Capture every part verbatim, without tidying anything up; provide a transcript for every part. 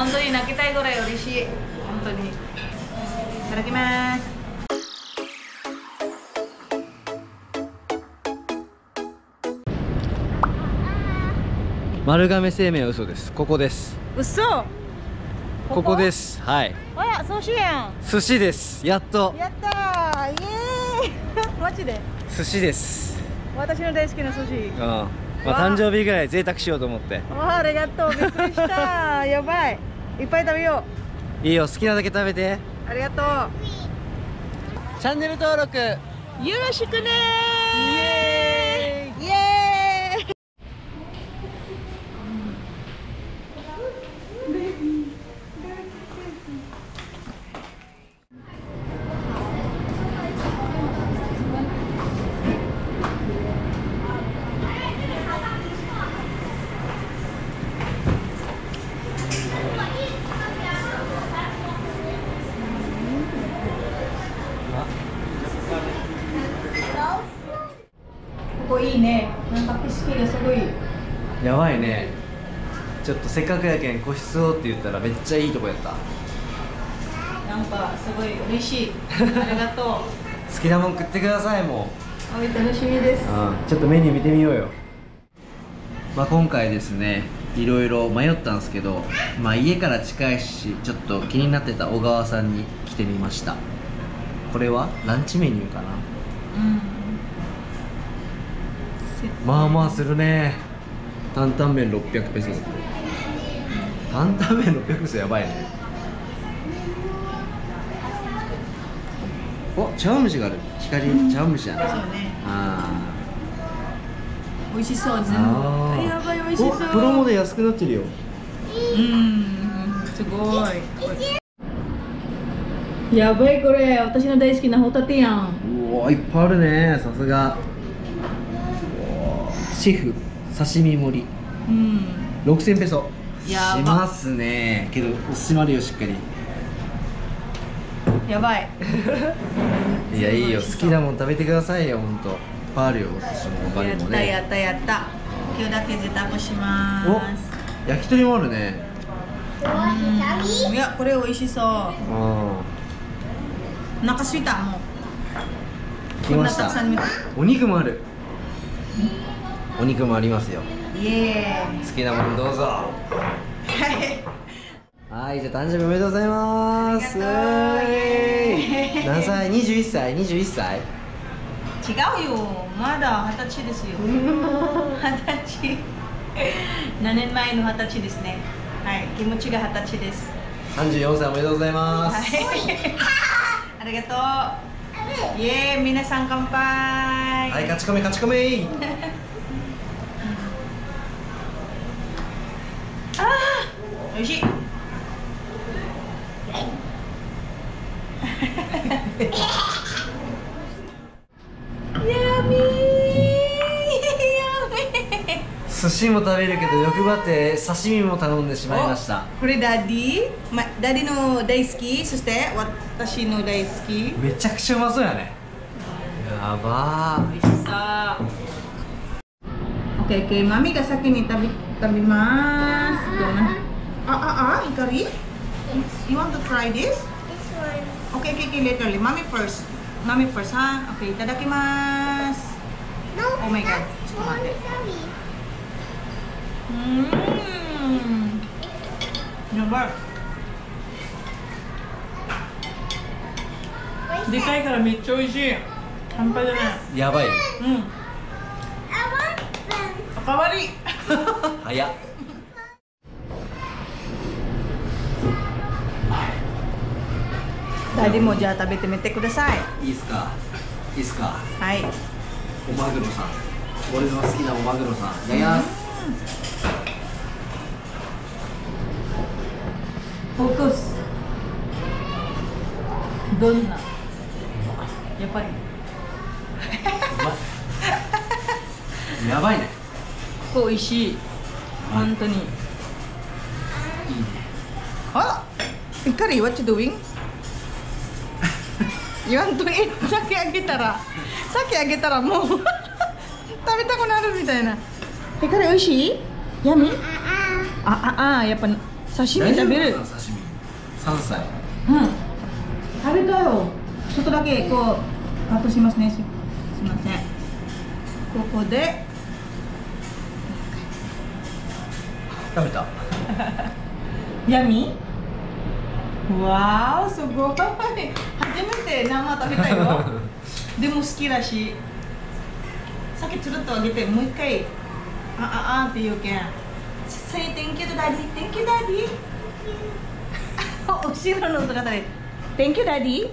本当に泣きたいぐらい嬉しい。本当に。いただきます。 丸亀製麺は嘘です。ここです。 嘘。 ここです。はい。 あら、寿司やん。 寿司です。やっと。 やったー。イエーイ。マジで。 寿司です。 私の大好きな寿司。 うん。まあ誕生日ぐらい贅沢しようと思って。 あ、ありがとう。びっくりした。やばい。いっぱい食べよう。いいよ、好きなだけ食べて。 ありがとう。 チャンネル登録よろしくねー。イエーイ。イエーイ。ここいいね。なんか景色がすごい。 やばいね。ちょっとせっかくやけん個室をって言ったらめっちゃいいとこやった。 なんかすごい嬉しい。ありがとう。 好きなもん食ってください。もう。 はい、楽しみです。 うん、ちょっとメニュー見てみようよ。まあ今回ですね、いろいろ迷ったんですけど、まあ家から近いしちょっと気になってた小川さんに来てみました。これはランチメニューかな。うん。まあまあするね。担々麺ろっぴゃくペソ。担々麺ろっぴゃくペソやばいね。お、茶碗蒸しがある。光茶碗蒸しやね。そうね。ああ。 美味しそう全部。やばい美味しそう。 プロモで安くなってるよ。 うん、すごい。やばいこれ私の大好きなホタテやん。 うわいっぱいあるね。さすが。シェフ刺身盛り。うん。ろくせんペソ。やばしますね。けど閉まるよしっかり。 やばい。 いやいいよ、好きなもん食べてくださいよ。本当いっぱいあるよ。お寿司も他にもね。 やったやったやった。今日だけ贅沢します。 お、焼き鳥もあるね。 うん、いやこれ美味しそう。うん。お腹すいたもう。 来ました。お肉もある。お肉もありますよ。 イエーイ。 好きなものどうぞ。はい、じゃあ誕生日おめでとうございます。何歳？にじゅういっさい？にじゅういっさい？ 違うよ、まだ二十歳ですよ。二十歳。ななねんまえの二十歳ですね。はい、気持ちが二十歳です。 さんじゅうよんさいおめでとうございます。 はい、ありがとう。イエーイ、皆さん乾杯。 はい、勝ち込め勝ち込め。 ああ、美味しい。やみー、やみー。 寿司も食べるけど欲張って刺身も頼んでしまいました。 これダディ、ま、ダディの大好き、そして私の大好き。 めちゃくちゃうまそうやね。やばー。 美味しそう。オッケーオッケー、マミが先に食べ食べます。どうな？あああ、ヒカリ。You want to try this? Okay, okay, okay, later. Mommy first. Mommy first, ha? Okay, いただきます。Oh my god. ちょっと待って。うーん。やばい。でかいからめっちゃ美味しい。半端じゃない。 やばい。うん。 おかわり。 早っ。 ダディもじゃあ食べてみてください。 いいっすか。いいっすか。 はい。 おマグロさん。俺の好きなおマグロさん。いただきます。 フォークス。どんな。やっぱり。 やばいね。 ここ美味しい。本当に。いいね。あ、いかり、what you doing? 言わんといて、さっきあげたら、さっきあげたらもう食べたくなるみたいな。いかり美味しい？やみ？あああ、やっぱ刺身食べる。 大丈夫かな刺身さんさい。 うん食べたよ。ちょっとだけこうカットしますね。すすいません。ここで食べた。 ヤミわーすごい。初めて生食べたよ。でも好きだし、さっきつるっとあげてもう一回あああって言うけん。Say thank you to daddy, thank you daddy. 後ろの音が誰 Thank you daddy.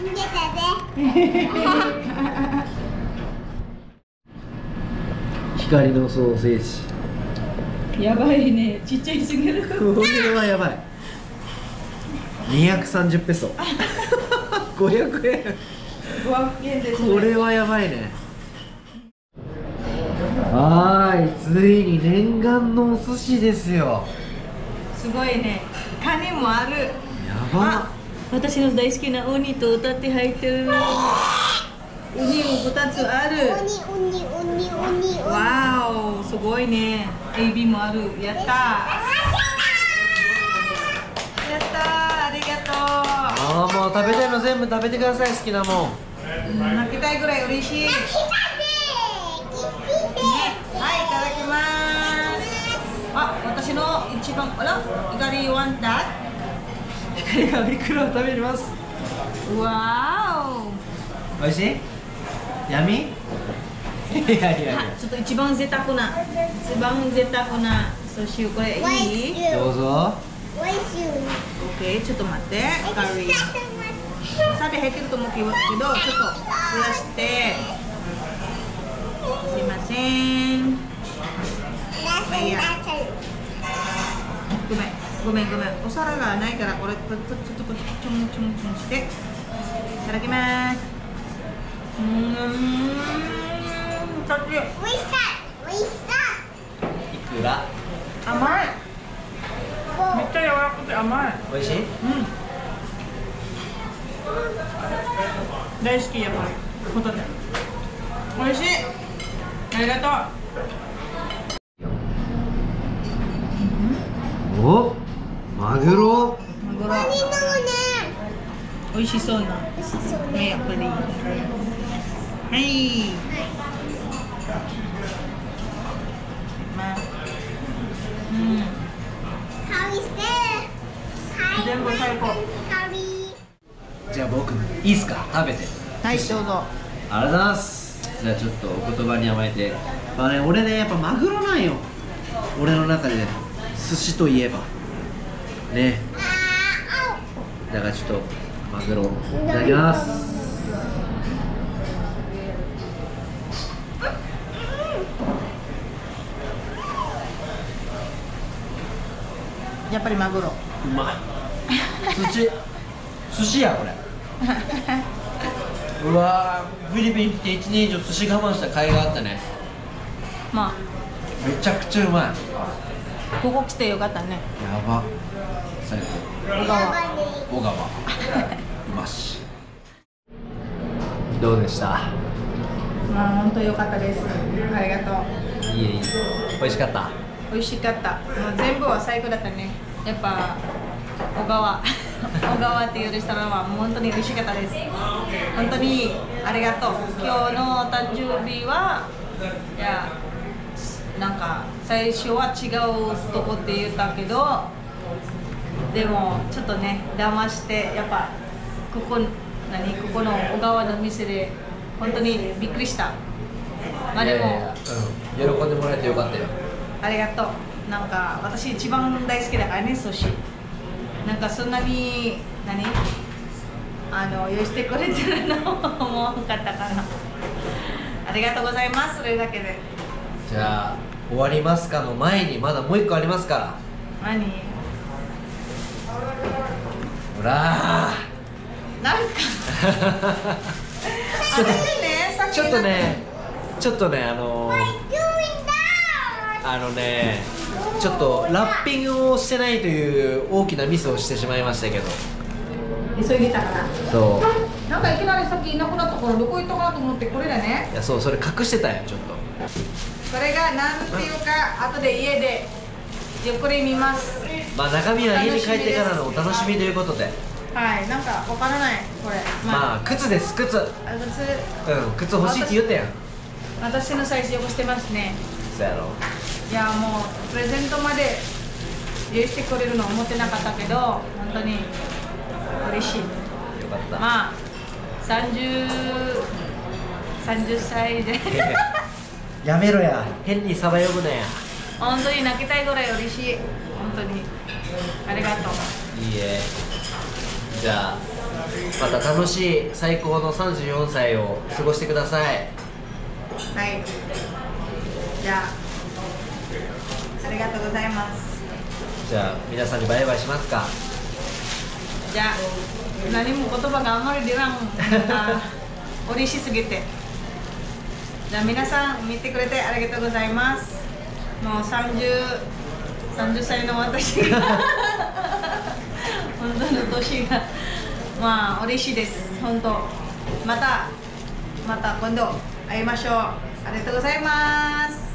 光のソーセージ。 やばいね、ちっちゃいすぎる。 これはやばい。にひゃくさんじゅうペソ。ごひゃくえん。 ごひゃくえんです、ね。 これはやばいね。はーい、ついに念願のお寿司ですよ。 すごいね。カニもある。 やば。 私の大好きなウニとホタテ入ってる。ウニもふたつある。わーお、すごいね。エビもある。やったー。やったー、ありがとう。 ああ、もう食べたいの全部食べてください。好きなもん。 泣きたいぐらい嬉しい。ね、はい、いただきます。あ、私の一番、あら、いかり want that？ いかりがいくらを食べます。 わーお。 おいしい？闇？いやいやいや。 ちょっと一番贅沢な、一番贅沢な寿司をこれいい？ どうぞ。 オッケー、ちょっと待って、カリー。さて入ってると思うけど、ちょっと増やして。すいません。いやごめん、ごめん、ごめん。お皿がないから、これ、ちょっと、ちょっと、ちょんちょんちょんして。いただきます。うーん、さっき。 いくら？ 甘い。めっちゃ柔らかくて甘い。 おいしい？ うん。大好きやっぱりホタテ。美味しい。ありがとう。 お、マグロ。 マグロ。美味しそうな。ね、やっぱり。はい。まあ。うん。全部最高。 じゃあ僕いいっすか、食べて。 はい、どうぞ。 ありがとうございます。じゃあちょっとお言葉に甘えて、まあね、俺ねやっぱマグロなんよ。俺の中で寿司といえばね。だからちょっとマグロいただきます。 やっぱりマグロ。 うまい。寿司寿司やこれ。うわー、フィリピン来ていちねん以上寿司我慢した甲斐があったね。 まあめちゃくちゃうまい。 ここ来てよかったね。 やば最高。 小川。 小川うまし。どうでした？ まあ本当良かったです。ありがとう。 いえいえ、美味しかった。 美味しかった。もう全部は最高だったね。やっぱ小川小川っていうレストランはもう本当に美味しかったです。本当にありがとう。今日の誕生日はいやなんか最初は違うとこって言ったけど、でもちょっとね騙してやっぱここ何ここの小川の店で本当にびっくりした。まあでも、 いやいや、うん、喜んでもらえてよかったよ。 ありがとう。なんか私一番大好きだからね、寿司。なんかそんなに何あの用意してくれてるの思わなかったから。ありがとうございます。それだけで。 じゃあ終わりますかの前にまだもう一個ありますから。 何？ ほらー。なんかちょっと私ね、さっきちょっとねちょっとねあのー、あのねちょっとラッピングをしてないという大きなミスをしてしまいましたけど。 急いでたから。 そう。なんかいきなりさっきいなくなったからどこ行ったかなと思ってこれだね。 いやそうそれ隠してたよちょっと。 これが何ていうか後で家でゆっくり見ます。 まあ中身は家に帰ってからのお楽しみということで。 はい、なんかわからないこれ。 まあ靴です、靴。うん、靴欲しいって言ったやん。 私のサイズ汚してますね。 そうやろ。 いやもうプレゼントまで用意してくれるの思ってなかったけど、本当に嬉しい。よかった。 まあ三十三十歳でやめろや、変にサバ呼ぶなや。 本当に泣きたいぐらい嬉しい。本当にありがとう。 いいえ。じゃあまた楽しい最高のさんじゅうよんさいを過ごしてください。 はい。じゃあありがとうございます。 じゃあ皆さんにバイバイしますか。 じゃあ何も言葉があんまり出らん。嬉しすぎて。じゃあ皆さん見てくれてありがとうございます。もうさんじゅう、さんじゅっさいの私が本当の年がまあ嬉しいです。本当またまた今度会いましょう。ありがとうございます。